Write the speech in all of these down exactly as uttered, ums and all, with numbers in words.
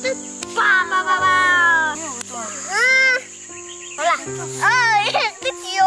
Ba ba ba ba. Hola. Ơi, thích nhiều.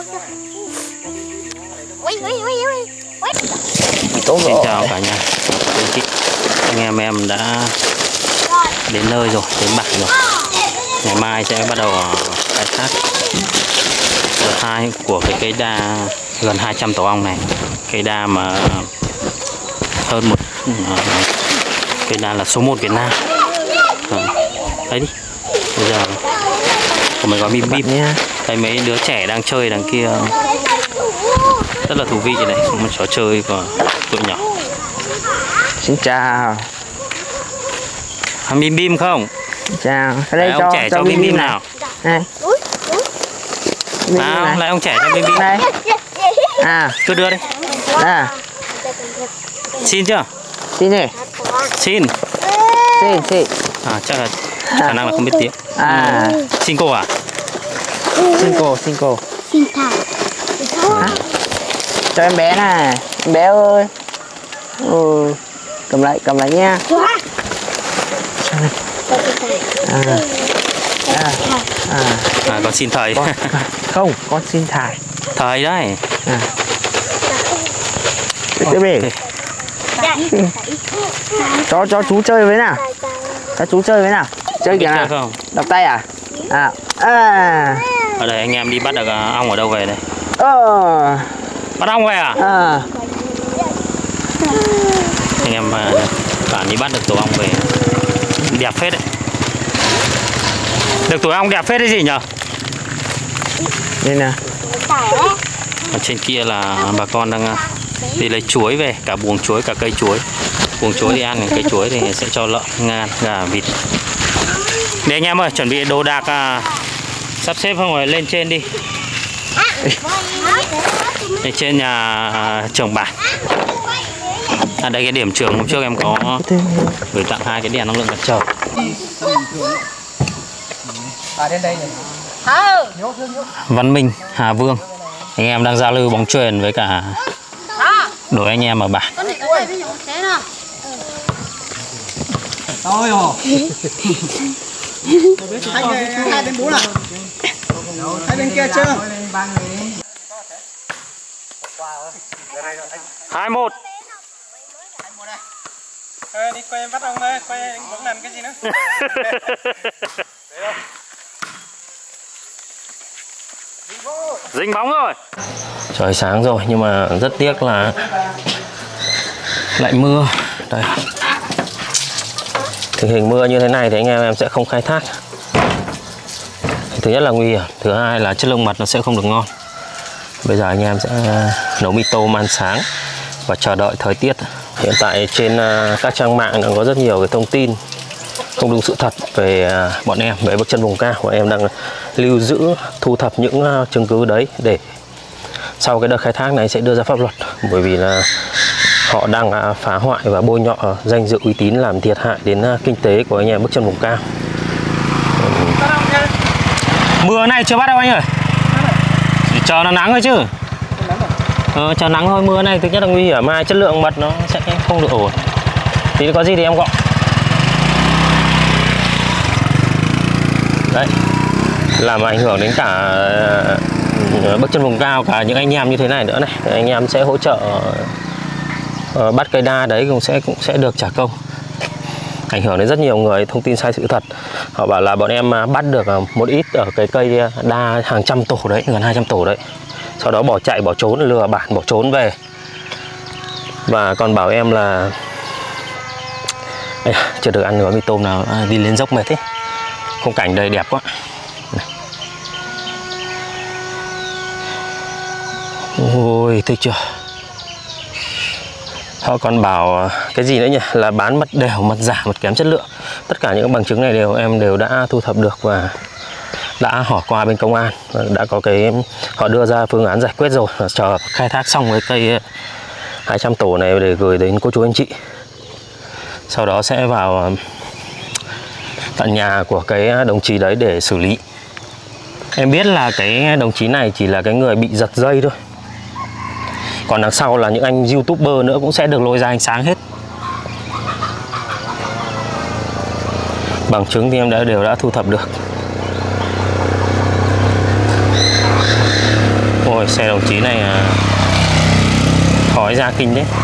Ui ui ui ui. Xin chào cả nhà, quý chị, anh em em đã đến nơi rồi, đến bãi rồi. Ngày mai sẽ bắt đầu khai thác đợt hai của cái cây đa gần hai trăm tổ ong này. Cây đa mà hơn một cây đa là số một Việt Nam. Đấy đi. Bây giờ của mình có bim bim nha. Đây mấy đứa trẻ đang chơi đằng kia. Rất là thú vị này, một trò chơi của tụi nhỏ. Xin chào. Ăn bim bim không? Chào. Ở đây lại cho, ông trẻ cho, cho bim bim nào. Này. Nào, lại ông trẻ cho bim bim. Đây. À, cứ đưa đi. À. Xin chưa? Xin đi. Xin. Xin, xin. À, chắc là khả năng là không biết tiếng. À. Xin cô à? Xin cô, xin cô. Xin thả. À. Cho em bé này, em bé ơi. Ừ. Cầm lại, cầm lại nha. À. À. À. À, con xin thầy. Con, không, con xin thầy. Thầy đấy. À. Tiếp đi. Cho cho chú chơi với nào. Cho chú chơi với nào. Chơi kìa nào. Không? Đập tay à? À. À. Ở đây anh em đi bắt được ong ở đâu về đây? Ờ. Bắt ong về à? À. Anh em toàn đi bắt được tổ ong về. Đẹp phết đấy. Được tổ ong đẹp phết đấy gì nhở? Đây nè. Ở trên kia là bà con đang đi lấy chuối về, cả buồng chuối, cả cây chuối. Buồng chuối thì ăn, cây chuối thì sẽ cho lợn, ngan, gà, vịt. Để anh em ơi, chuẩn bị đồ đạc à, sắp xếp không rồi lên trên đi. Lên trên nhà à, trường bản. À, đây cái điểm trường hôm trước em có gửi tặng hai cái đèn năng lượng mặt trời. À, đến đây này. Văn Minh, Hà Vương. Anh em đang giao lưu bóng chuyền với cả đội anh em ở bản. Ôi ồ. Hai bên bốn à? Hai bên kia chưa? Hai một. Ờ, đi quay em bắt ông ơi, quay anh bóng nằm cái gì nữa? Dính bóng rồi. Trời sáng rồi nhưng mà rất tiếc là lại mưa. Đây. Tình hình mưa như thế này thì anh em em sẽ không khai thác. Thứ nhất là nguy hiểm, thứ hai là chất lượng mật nó sẽ không được ngon. Bây giờ anh em sẽ nấu mì tôm ăn sáng và chờ đợi thời tiết. Hiện tại trên các trang mạng đã có rất nhiều cái thông tin không đúng sự thật về bọn em, về bước chân vùng cao. Bọn em đang lưu giữ, thu thập những chứng cứ đấy để sau cái đợt khai thác này sẽ đưa ra pháp luật. Bởi vì là họ đang phá hoại và bôi nhọ danh dự uy tín, làm thiệt hại đến kinh tế của anh em bước chân vùng cao. Mưa này chưa bắt đâu anh ơi. Chờ nó nắng thôi chứ. Ờ, chờ nắng thôi, mưa này thứ nhất là nguy hiểm, mai chất lượng mật nó sẽ không được ổn. Thì có gì thì em gọi. Đấy, làm ảnh hưởng đến cả bước chân vùng cao, cả những anh em như thế này nữa này. Anh em sẽ hỗ trợ uh, bắt cây đa đấy cũng sẽ cũng sẽ được trả công. Ảnh hưởng đến rất nhiều người, thông tin sai sự thật. Họ bảo là bọn em bắt được một ít ở cái cây đa hàng trăm tổ đấy, gần hai trăm tổ đấy. Sau đó bỏ chạy, bỏ trốn, lừa bản, bỏ trốn về. Và còn bảo em là Ây, chưa được ăn gói mì tôm nào, à, đi lên dốc mệt thế. Khung cảnh đây đẹp quá. Ôi, thích chưa. Họ còn bảo cái gì nữa nhỉ, là bán mật đều, mật giả, mật kém chất lượng. Tất cả những bằng chứng này đều em đều đã thu thập được và đã hỏi qua bên công an, đã có cái họ đưa ra phương án giải quyết rồi, chờ khai thác xong cái cây hai trăm tổ này để gửi đến cô chú anh chị. Sau đó sẽ vào tận nhà của cái đồng chí đấy để xử lý. Em biết là cái đồng chí này chỉ là cái người bị giật dây thôi. Còn đằng sau là những anh YouTuber nữa cũng sẽ được lôi ra ánh sáng hết. Bằng chứng thì em đã đều đã thu thập được. Ôi xe đồng chí này à, khói ra kinh đấy.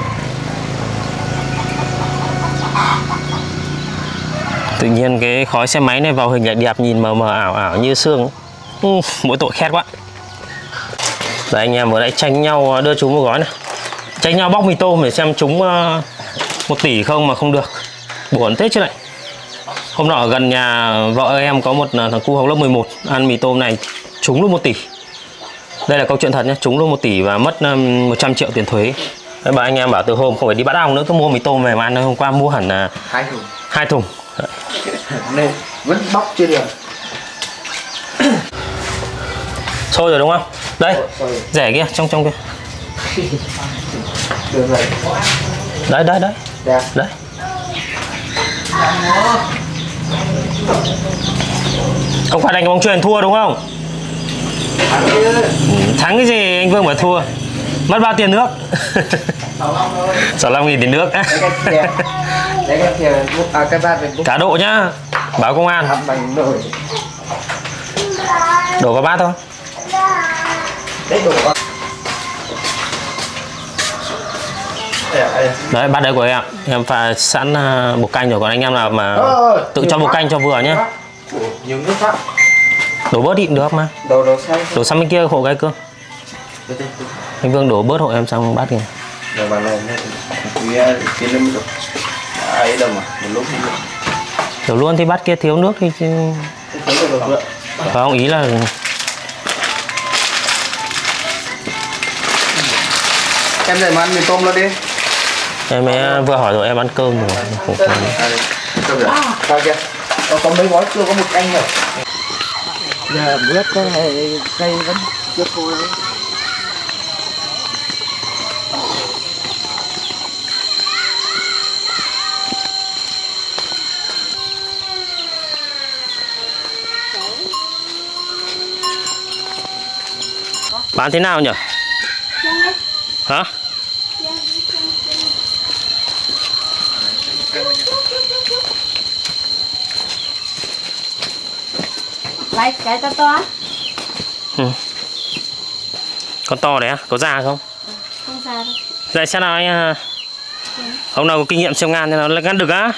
Tự nhiên cái khói xe máy này vào hình lại đẹp, nhìn mờ mờ ảo ảo như sương. Ừ, mỗi tội khét quá. Đấy, anh em vừa nãy tranh nhau đưa chúng một gói này, tranh nhau bóc mì tôm để xem chúng uh, một tỷ không mà không được, buồn thế chứ này. Hôm nọ ở gần nhà vợ em có một thằng cu học lớp mười một ăn mì tôm này trúng luôn một tỷ. Đây là câu chuyện thật nhé, trúng luôn một tỷ và mất um, một trăm triệu tiền thuế. Đấy, bà anh em bảo từ hôm không phải đi bắt ong nữa, cứ mua mì tôm về mà ăn. Hôm qua mua hẳn là hai thùng. Hai thùng. Nên vẫn bóc chưa được. Sôi rồi đúng không? Đây, rẻ kia, trong trong kia. Được rồi. Đấy, đấy, đấy. Đẹp. Đấy. Không phải đánh bóng chuyền thua đúng không? Thắng chứ. Ừ, thắng cái gì anh Vương bảo thua. Mất bao tiền nước? sáu mươi lăm nghìn tiền nước. Đấy cái thìa, à cái bát mình cá độ nhá. Báo công an. Bằng nồi. Đổ vào bát thôi. Đấy đổ vào. Đấy, bát đấy của em. Em pha sẵn bột canh rồi, còn anh em nào mà ờ, tự cho bột canh cho vừa nhé. Nhiều nước quá. Đổ bớt đi cũng được mà. Đổ đổ sang. Đổ sang bên kia hộ cái cương. Anh Vương đổ bớt hộ em sang bát kia. Rồi vào này thì cái lên được. Ấy đâu mà, một lúc đi. Đổ luôn thì bát kia thiếu nước thì không, ý là em dậy mà ăn mì tôm nó đi. em ấy vừa hỏi rồi, em ăn cơm rồi. Cơm rồi. Sao kia? Có mấy gói chưa có một canh rồi. Giờ bớt cái này cây vẫn chưa khô đấy. Bán thế nào nhỉ? Hả? Lấy cái to to. Ừ. Con to đấy á, có già không? Không già đâu. Dạy xem nào anh à. Ừ. Ông nào có kinh nghiệm xem ngan thế nào là ngăn được á?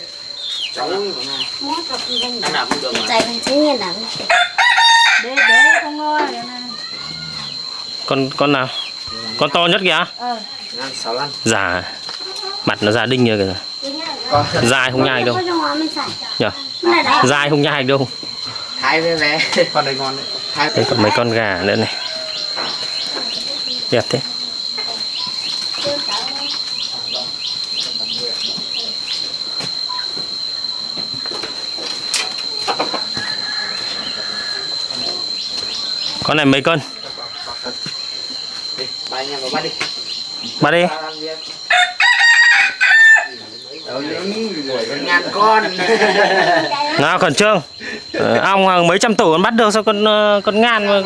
Chạy thành chính nhiên nào. Để để không ngồi này. Con con nào? Con to nhất kìa? Ờ. Ngan sáu lăn. Già. Mặt nó già đinh như kìa. Dài không nhai đâu. Nhờ. Dài không nhai đâu. Hai vé vé. Con này ngon đấy. Hai đây còn mấy con gà nữa này. Đẹp thế. Con này mấy cân? Đi, ba anh em vào bắt đi. Bắt đi. Ngàn con. Nào khẩn trương. Ờ, ong hàng mấy trăm tổ con bắt được sao con con ngan mà.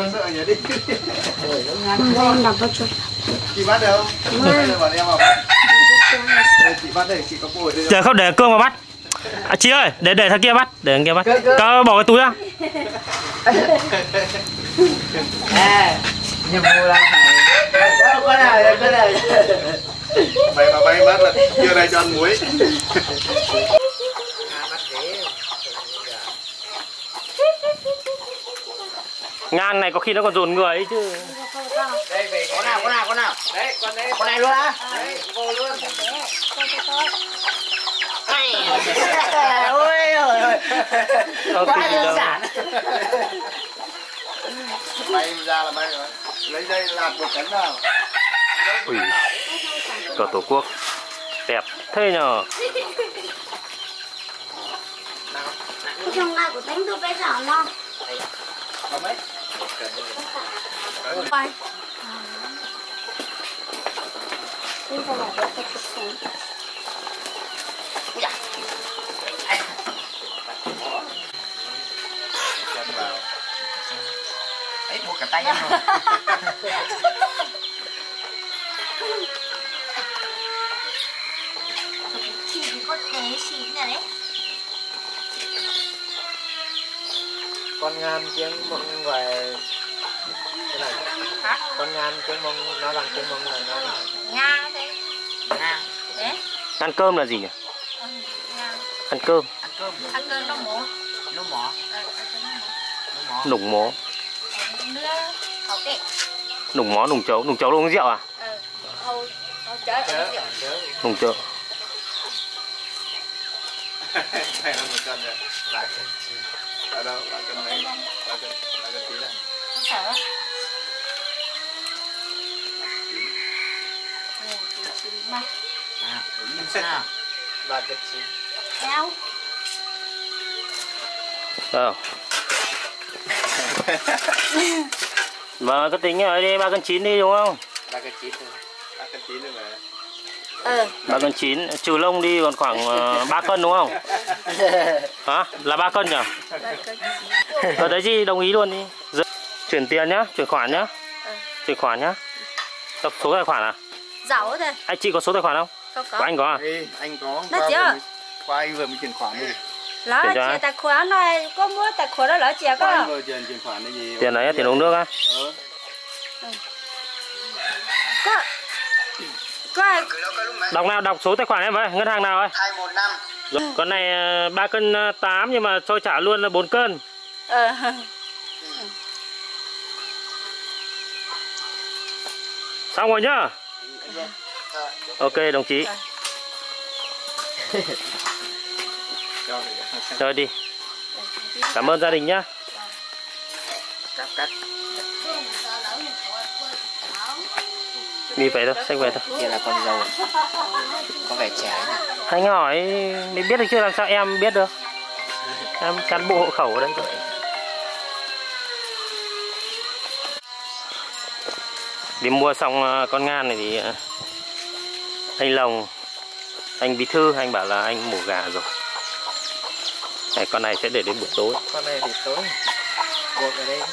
Con đập vào chuột. Chị bắt được không? Bọn em vào bắt. Chị bắt đây, chị có bồi đây. Chờ không để Cương vào bắt. À, chị ơi, để để thằng kia bắt, để thằng kia bắt. Cao bỏ cái túi ra. À, nhiệm vụ là phải có nào có nào. Mày mà bay bắt là chưa đây cho ăn muối. Ngan này có khi nó còn dồn người ấy chứ. Đây về con nào con nào con nào. Đấy, con đấy. Con này luôn á. Đấy, vô luôn. Ôi ôi ôi. Quá đơn giản. Bay ra là bay rồi. Lấy dây lạt một cánh nào. Ui, cờ Tổ quốc đẹp thế nhờ. Trong này của tính tôi bây giờ nó. Có mấy? Bay. Bây giờ là cái cái cái. Dạ. Chân vào. Ấy buộc cả tay em rồi. Chị có thế xín rồi đấy. Con ngan tiếng Mông về cái này. Hả? Con ngan tiếng Mông nó bằng tiếng Mông là nó Nga thế. Nga. Thế. Ăn cơm là gì nhỉ? Ừ, Nga. Ăn cơm. ăn cơm. Ăn cơm nó mổ. Nó mỏ. Ờ, ăn cơm nó mổ. Nó mỏ. Nùng mó. Nữa hậu kệ. Nùng mó, nùng chấu. Nùng chấu là uống rượu à? Ờ, hậu hậu chớ Chớ, ở rượu. chớ. Nùng chấu. Này là một cân rồi. Lại cân chín. Ở đâu? Lại cân mấy? Lại cân, lại cân chín này. Không sợ. Ừ, chín, chín mà. À, nhìn sao? Ba cân chín. Đeo. Đâu? Mà cứ tính ở đi ba cân chín đi đúng không? Ba cân chín thôi. Ba cân chín rồi mà. Ờ. Ba cân chín trừ lông đi còn khoảng uh, ba cân đúng không? Hả? Là ba cân nhỉ? Ở đấy gì đồng ý luôn đi. Giờ... Chuyển tiền nhá, chuyển khoản nhá. Ờ. Chuyển khoản nhá. Tập số tài khoản à? Giàu thôi. Anh chị có số tài khoản không? Không có. Của anh có à? Ê, anh có. Nó Qua chưa? vừa mới- Qua anh vừa mới chuyển khoản đi. Lỡ Chuyển cho chị ai? tài khoản này có mua tài khoản đó lỡ chị Qua có. anh vừa chuyển chuyển khoản cái gì? Tiền đấy là tiền uống nước á? Ờ. Có. Có. Đọc nào, đọc số tài khoản em với, ngân hàng nào ấy? hai một năm. Rồi, con này ba cân tám nhưng mà cho trả luôn là bốn cân. Ờ. Xong rồi nhá. Ok đồng chí. Cho thì- Chơi đi. Cảm ơn gia đình nhá. Cắt cắt. Đi về thôi, xách về thôi. Kia là con dâu. Có vẻ trẻ nhỉ. Anh hỏi mới biết được chứ làm sao em biết được. Em cán bộ hộ khẩu ở đây thôi. Đi mua xong con ngan này thì anh Lồng, anh Bí Thư, anh bảo là anh mổ gà rồi. Này, con này sẽ để đến buổi tối. Con này thì tối. Buộc ở đây.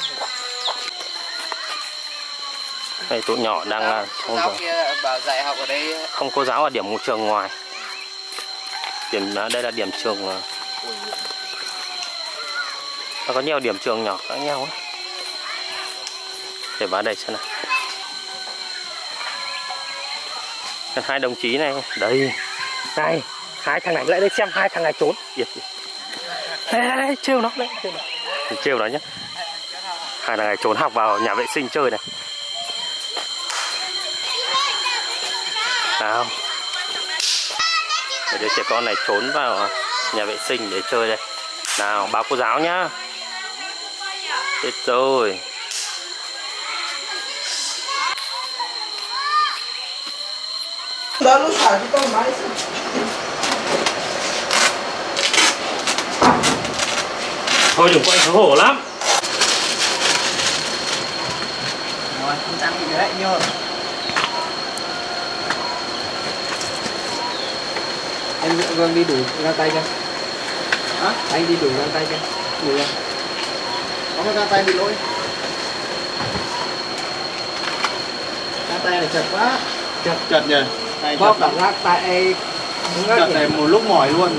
Này tụi nhỏ đang là không, Giáo kia bảo dạy học ở đây. không có giáo ở điểm một trường ngoài. Điểm đây là điểm trường. Nó có nhiều điểm trường nhỏ khác nhau ấy. Để vào đây xem nào. Hai đồng chí này đây, này hai thằng này lại đây xem hai thằng này trốn. Điệt, điệt. Đây, đây, đây, trêu nó đấy, trêu nó, trêu nó nhá. Hai thằng này trốn học vào nhà vệ sinh chơi này. Nào, để đứa trẻ con này trốn vào nhà vệ sinh để chơi đây. Nào, báo cô giáo nhá. Chết rồi. Đó lúc xả cái con máy. Thôi đừng quay xấu hổ lắm. Rồi, không ăn gì đấy nhô. Anh Vương đi đủ ra tay chưa? Hả? Anh đi đủ ra tay chưa? Đủ ra. Có một ra tay bị lỗi. Ra tay này chật quá. Chật chật nhỉ? Này Có chật cảm giác tay chật này một lúc mỏi luôn.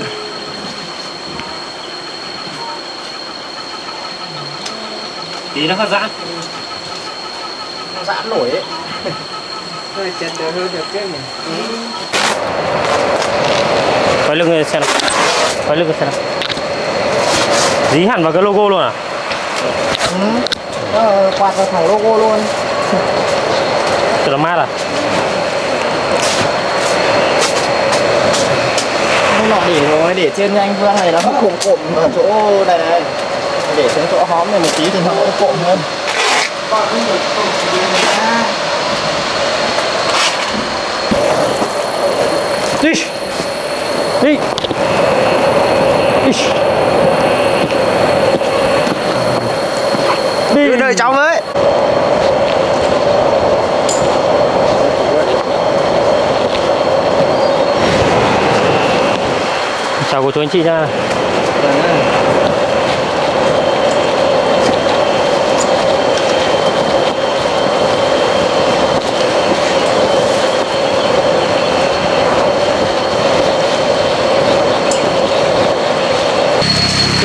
Tí nó phát giãn. nó giãn nổi ấy. Hơi chật được hơn được cái này. Quay lưng xem nào. Quay lưng xem nào. Dí hẳn vào cái logo luôn à? Ừ. Nó quạt vào thẳng logo luôn. Cho nó mát à? Nó nọ để rồi, để trên anh Vương này nó cộm cộm ở chỗ này này. Để xuống chỗ hóm này một tí thì nó cũng cộm hơn. Còn không được cộm thì ra. Đi. Đi. Đi. Đi. Đợi cháu với. Chào cô chú anh chị nha.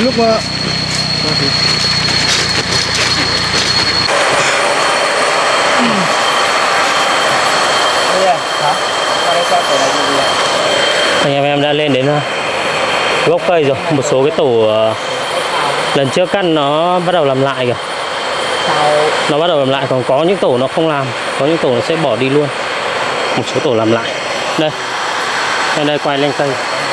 lúc mà anh em em đã lên đến gốc cây rồi, một số cái tổ lần trước cắt nó bắt đầu làm lại kìa, nó bắt đầu làm lại, còn có những tổ nó không làm, có những tổ nó sẽ bỏ đi luôn, một số tổ làm lại. Đây, đây, đây quay lên cây.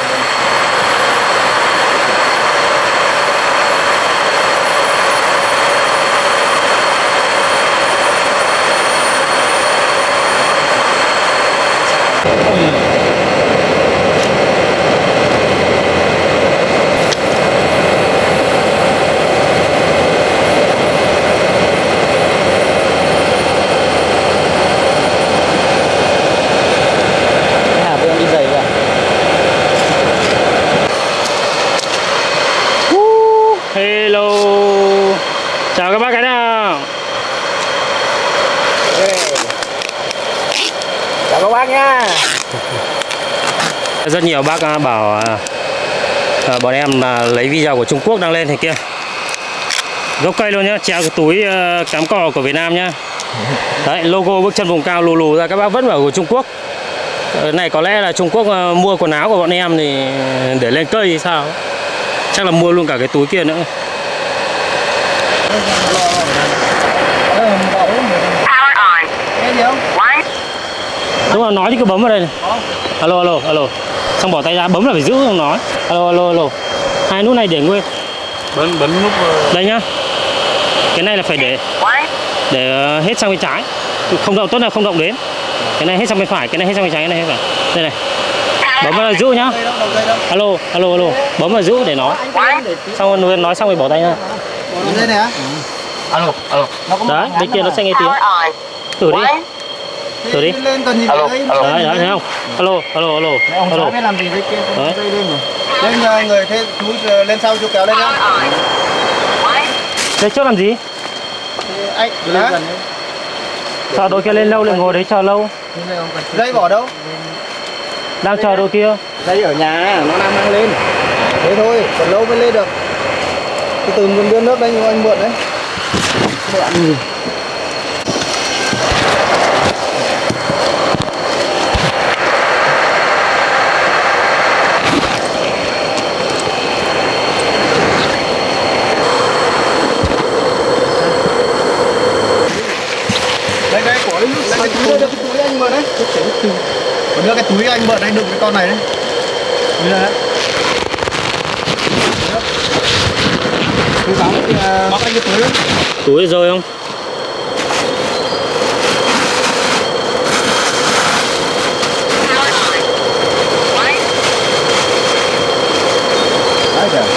Hello, chào các bác cái nào. Chào các bác nha. Rất nhiều bác bảo à, bọn em là lấy video của Trung Quốc đăng lên thế kia. Gốc cây luôn nhá, treo cái túi uh, cám cò của Việt Nam nhá. Đấy, logo bước chân vùng cao lù lù ra, các bác vẫn bảo của Trung Quốc. Cái này có lẽ là Trung Quốc uh, mua quần áo của bọn em thì để lên cây hay sao. Chắc là mua luôn cả cái túi kia nữa. Đúng rồi, nói thì cứ bấm vào đây này. Alo, alo, alo. Xong bỏ tay ra, bấm là phải giữ không nói. Alo, alo, alo. Hai nút này để nguyên. bấm bấm nút Đây nhá. Cái này là phải để để hết sang bên trái. Không động, tốt là không động đến. Cái này hết sang bên phải, cái này hết sang bên trái, cái này hết phải. Đây này. Bấm vào giữ nhá. Alo, alo, alo. Bấm vào giữ để nói. Xong rồi nói xong rồi bỏ tay ra. Đây này á. alo alo Đấy, bên kia nó sẽ nghe tiếng. Thử đi. Thử đi. Lên còn gì alo đấy. alo Đấy, đấy, thấy không? Alo, alo, alo. Ông Alo. cháu biết làm gì đấy kia. Đấy. Dây lên rồi. Lên nhờ người thế chú lên sau chú kéo lên nhá. Đây, chốt làm gì? Anh lên gần đấy. Chờ đội kia lên lâu lại ngồi đấy chờ lâu. Dây bỏ đâu? Đang chờ đội kia. Dây ở nhà, nó đang mang lên. Thế thôi, còn lâu mới lên được. Từ từ mình đưa nước đây nhưng anh mượn đấy. Mượn. Đây đây, của lấy nước, lấy cái túi, đưa cái túi anh mượn đấy. Còn đưa cái túi anh mượn anh đựng cái con này đấy. Đưa đấy. Túi bóng thì bóc anh cái túi đấy. Túi rồi không? Đấy kìa.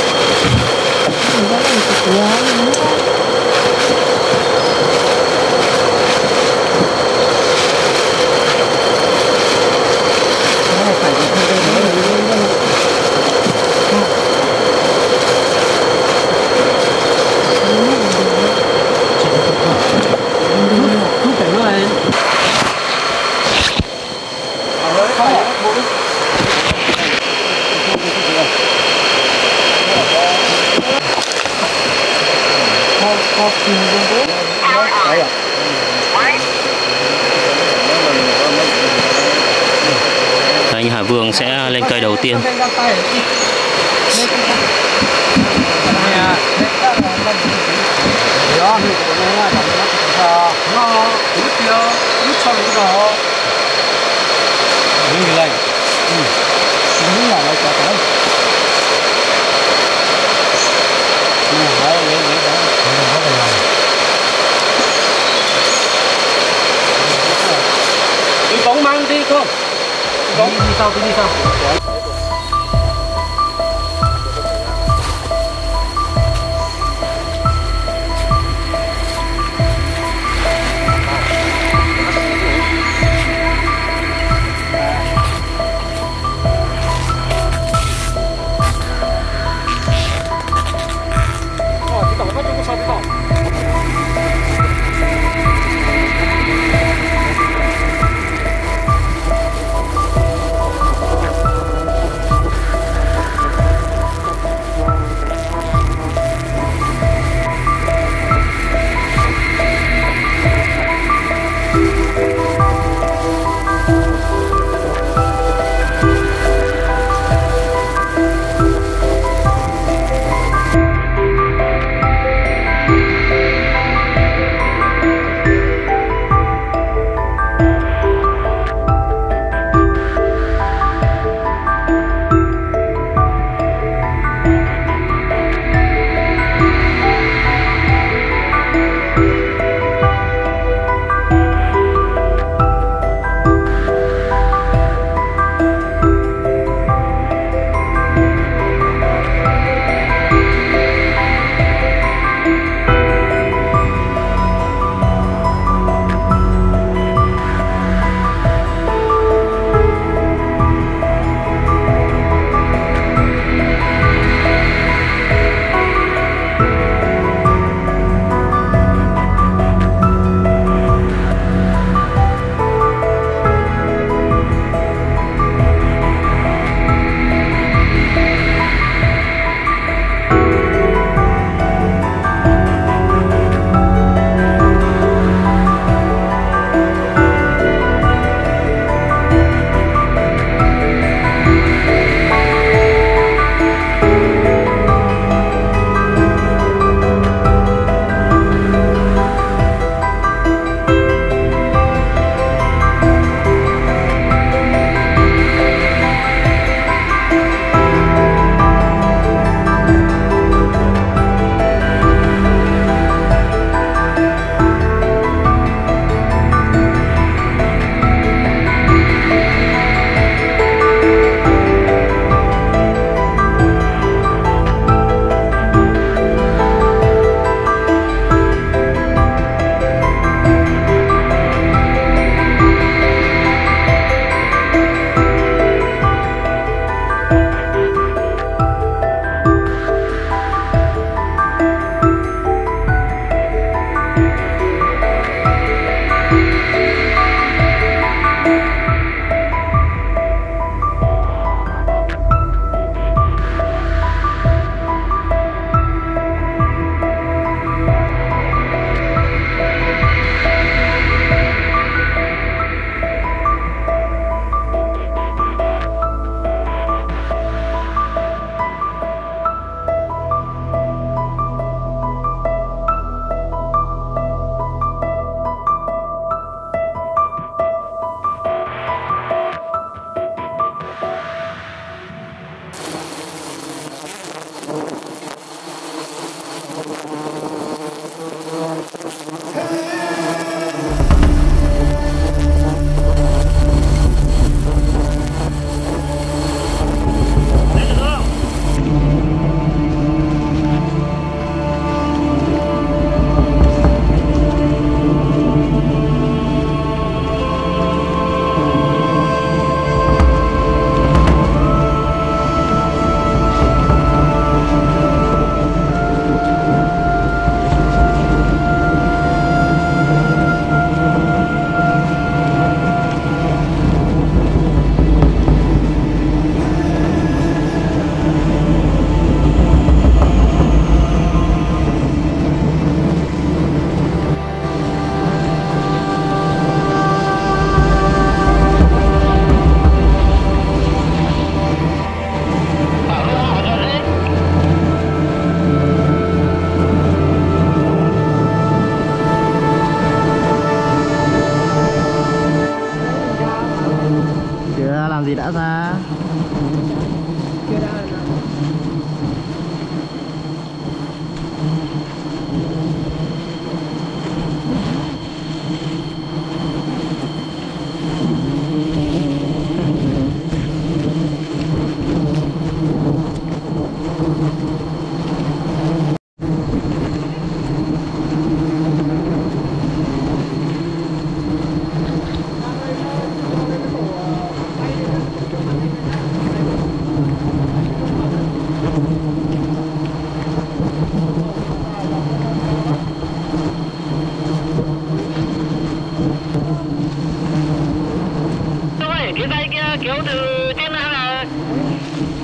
Anh Hà Vương sẽ lên cây đầu tiên. Đi bóng mang đi không? Đi bóng đi sau, đi sau.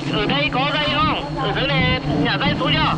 ở đây có dây không? Ở dưới này nhả dây xuống chưa?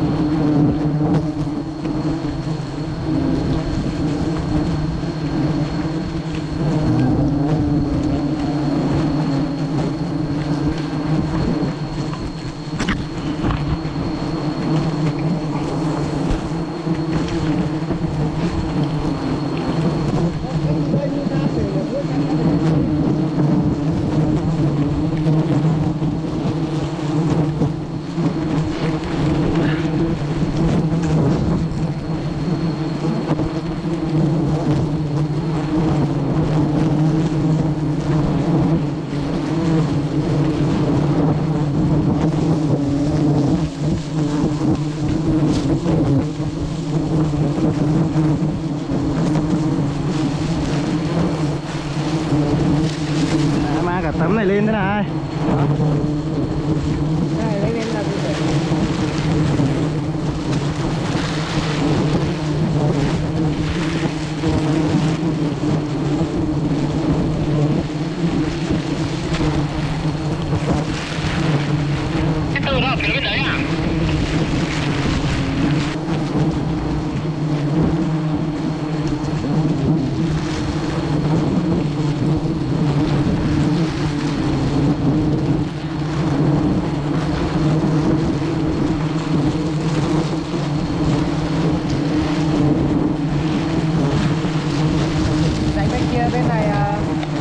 Mang cả tấm này lên thế này. Đây, lấy lên là Cái từ đó phía bên đấy à? đánh bên kia bên này à.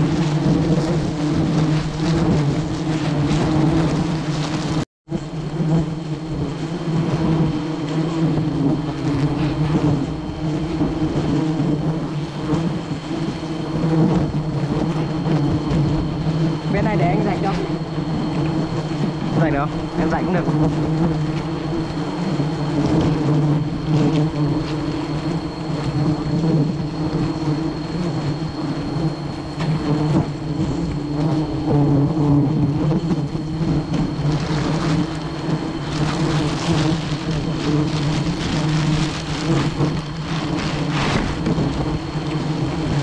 Bên này để anh rạch cho. Rạch được không? Em rạch cũng được.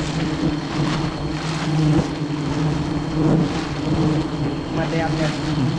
Mặt đẹp nhỉ.